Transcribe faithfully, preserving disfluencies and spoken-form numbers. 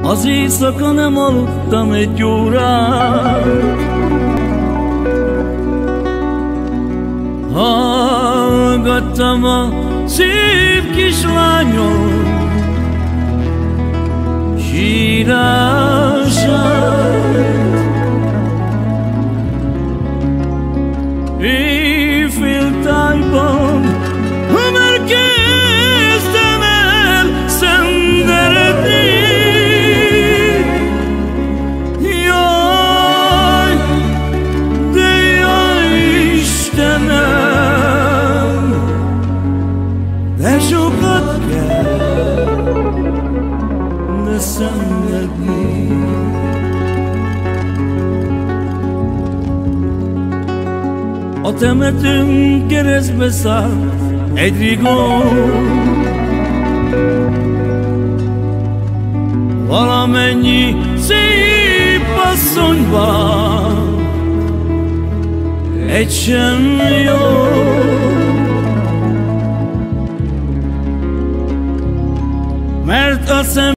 Az éjszaka nem aludtam egy órát, hallgattam a szép kislányom sírását. Éjféltájban, ha már kezdtem el szenderedni, jaj, de jaj Istenem, de sokat kell, de szenvedni. A temetőn keresztbe szállt egy rigó, valamennyi szép asszonyban egy sem jó. Mert a szem